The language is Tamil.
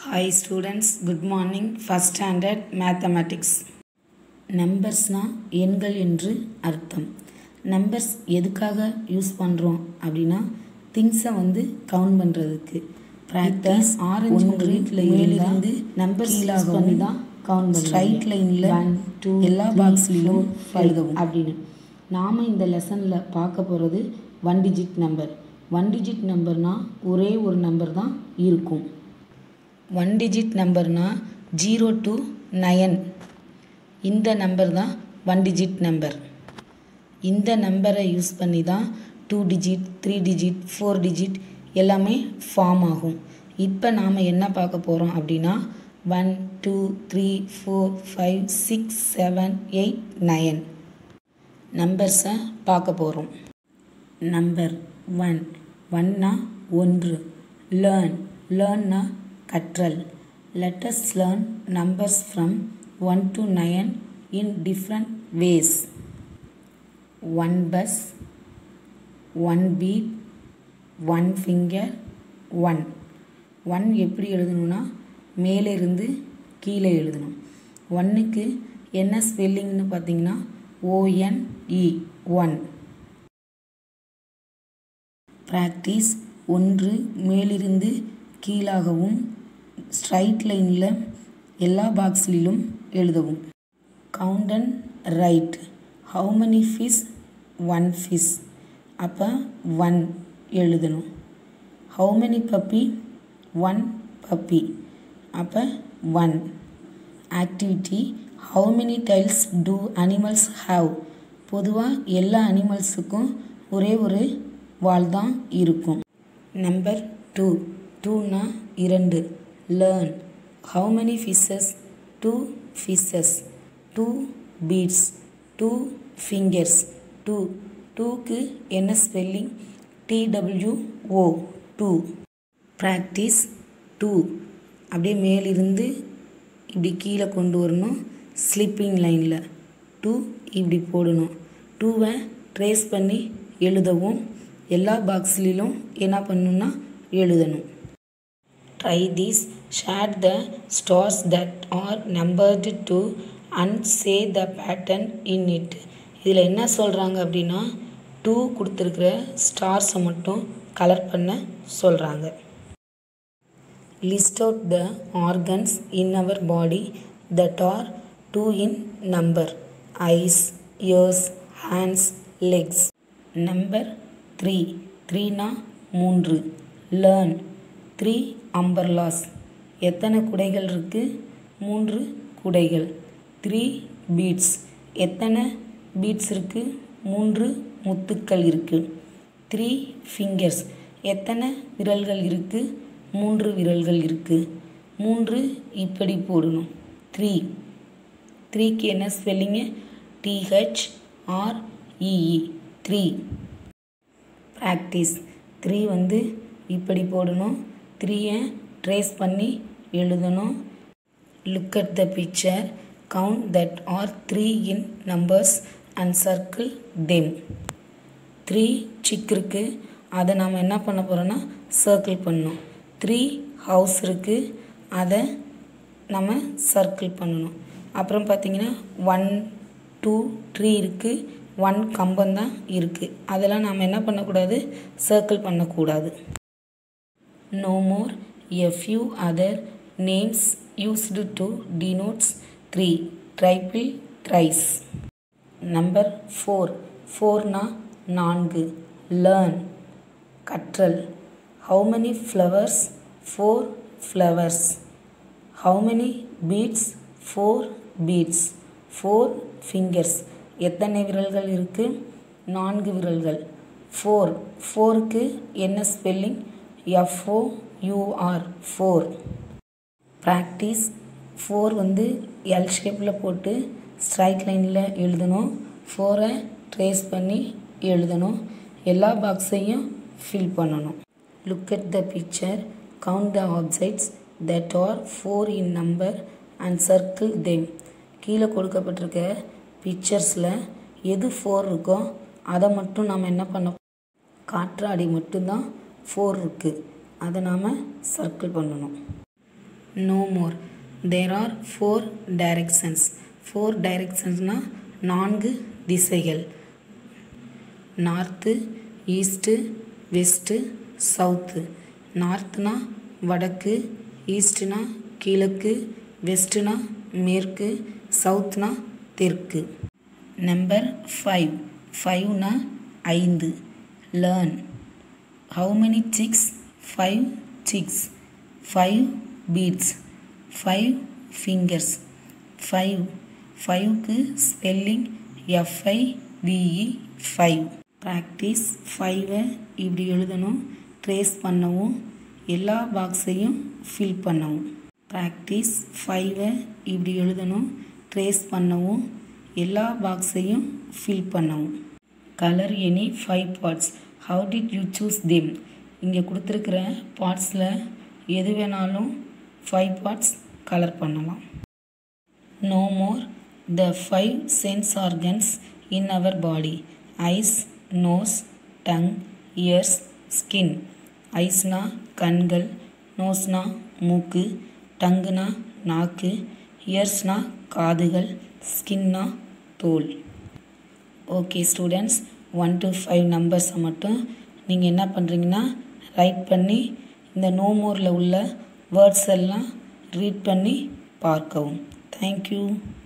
Hi students, good morning. First standard mathematics. நம்பர்ஸ்னா எண்கள் என்று அர்த்தம். நம்பர்ஸ் எதுக்காக யூஸ் பண்ணுறோம் அப்படின்னா திங்ஸை கவுண்ட் பண்ணுறதுக்கு. ப்ராக்டிஸ் ஆரஞ்சு உங்கள் வீட்டில் இருந்து நம்பர்ஸ் யூஸ் பண்ணி தான் கவுண்ட் பண்ணி ஸ்ட்ரைட் லைனில் எல்லா பாக்ஸ்லேயும் எழுதவும் அப்படின்னு. நாம் இந்த லெசனில் பார்க்க போகிறது 1 digit நம்பர். 1 digit நம்பர்னால் ஒரே ஒரு நம்பர் தான் இருக்கும். 1 digit நம்பர்னால் 0 to 9. இந்த நம்பர் தான் 1 digit நம்பர். இந்த நம்பரை யூஸ் பண்ணி தான் 2 digit 3 digit 4 digit எல்லாமே ஃபார்ம் ஆகும். இப்போ நாம் என்ன பார்க்க போகிறோம் அப்படின்னா 1 2 3 4 5 6 7 8 9 நம்பர்ஸை பார்க்க போகிறோம். நம்பர் 1. 1னா 1. லேர்ன்னா கற்றல். Let us learn numbers from 1 to 9 in different ways. 1 bus, 1 beat, 1 finger, 1. 1 எப்படி எழுதணும்னா மேலே இருந்து கீழே எழுதணும். 1க்கு என்ன ஸ்பெல்லிங்னு பார்த்தீங்கன்னா ONE 1. ப்ராக்டிஸ் 1 மேலிருந்து கீழாகவும் ஸ்ட்ரைட் லைனில் எல்லா பாக்ஸ்லிலும் எழுதவும். Count and write. How many fish? 1 fish. அப்போ 1 எழுதணும். How many puppy? 1 பப்பி. அப்போ 1. Activity. How many tails do animals have? பொதுவாக எல்லா அனிமல்ஸுக்கும் ஒரே ஒரு வால் தான் இருக்கும். நம்பர் 2. 2னா 2. Learn. How many fishes? 2 fishes. 2 beads. 2 fingers. 2க்கு என்ன ஸ்பெல்லிங்? TWO 2. ப்ராக்டிஸ் 2. அப்படியே மேலிருந்து இப்படி கீழே கொண்டு வரணும். ஸ்லிப்பிங் லைனில் 2 இப்படி போடணும். 2வை ட்ரேஸ் பண்ணி எழுதவும் எல்லா பாக்ஸ்லிலும் என்ன பண்ணணும்னா எழுதணும். Try this. Share the stars that are numbered to and say the pattern in it. இதில் என்ன சொல்கிறாங்க அப்படின்னா 2 கொடுத்துருக்கிற ஸ்டார்ஸை மட்டும் கலர் பண்ண சொல்கிறாங்க. List out the organs in our body that are 2 in number. Eyes, ears, hands, legs. Number 3. 3னா 3. Learn. 3 umbrellas. எத்தனை குடைகள் இருக்குது? 3 குடைகள். 3 beads. எத்தனை பீட்ஸ் இருக்குது? 3 முத்துக்கள் இருக்குது. 3 fingers. எத்தனை விரல்கள் இருக்குது? 3 விரல்கள் இருக்குது. 3 இப்படி போடணும். 3. 3க்கு என்ன ஸ்பெல்லிங்கு? THREE 3. ப்ராக்டிஸ். 3 இப்படி போடணும். 3யை ட்ரேஸ் பண்ணி எழுதணும். Look at the picture. Count that are 3 in numbers and circle them. 3 chick இருக்குது. அதை நாம் என்ன பண்ண போகிறோன்னா சர்க்கிள் பண்ணணும். 3 ஹவுஸ் இருக்குது. அதை நம்ம சர்க்கிள் பண்ணணும். அப்புறம் பார்த்திங்கன்னா 1 2 3 இருக்குது. 1 கம்பம் தான் இருக்குது. அதெல்லாம் நாம் என்ன பண்ணக்கூடாது? சர்க்கிள் பண்ணக்கூடாது. No more. A few other names used to denote 3. Triple, thrice. Number 4. 4னா 4. Learn. கற்றல். How many flowers? 4 flowers. How many beads? 4 beads. 4 fingers. எத்தனை விரல்கள் இருக்குது? 4 விரல்கள். 4க்கு என்ன ஸ்பெல்லிங்? FOUR 4. ப்ராக்டிஸ். 4 எல் ஷேப்பில் போட்டு ஸ்ட்ரைட் லைனில் எழுதணும். 4ரை ட்ரேஸ் பண்ணி எழுதணும். எல்லா பாக்ஸையும் ஃபில் பண்ணணும். Look at the picture. Count the objects that are 4 in number and circle them. கீழே கொடுக்கப்பட்டிருக்க பிக்சர்ஸில் எது 4 இருக்கோ அதை மட்டும் நாம் என்ன பண்ண, காற்றாடி மட்டும்தான் 4 இருக்குது. அதை நாம் சர்க்கிள் பண்ணணும். no more. There are 4 directions. 4 directionsனா 4 திசைகள். North, east, west, south. நார்த்துனா வடக்கு, ஈஸ்ட்னா கிழக்கு, வெஸ்ட்னா மேற்கு, சவுத்னா தெற்கு. நம்பர் 5. 5னா 5. Learn. How many chicks? 5 chicks. 5 beads. 5 fingers. 5. 5க்கு ஸ்பெல்லிங் FIVE 5. ப்ராக்டிஸ் 5ஐ இப்படி எழுதணும், ட்ரேஸ் பண்ணவும், எல்லா பாக்ஸையும் ஃபில் பண்ணவும். ப்ராக்டிஸ் 5ஐ இப்படி எழுதணும், ட்ரேஸ் பண்ணவும், எல்லா பாக்ஸையும் ஃபில் பண்ணவும். Colour any 5 parts. How did you choose them? இங்கே கொடுத்துருக்கிற பார்ட்ஸில் எது வேணாலும் 5 பார்ட்ஸ் கலர் பண்ணலாம். No more. The 5 sense organs in our body: eyes, nose, tongue, ears, skin. ஐஸ்னா கண்கள், நோஸ்னா மூக்கு, டங்குனா நாக்கு, இயர்ஸ்னா காதுகள், ஸ்கின்னா தோல். ஓகே ஸ்டூடெண்ட்ஸ், 1 to 5 நம்பர்ஸை மட்டும் நீங்கள் என்ன பண்ணுறீங்கன்னா ரைட் பண்ணி இந்த நோ மோரில் உள்ள வேர்ட்ஸ் எல்லாம் ரீட் பண்ணி பார்க்கவும். தேங்க்யூ.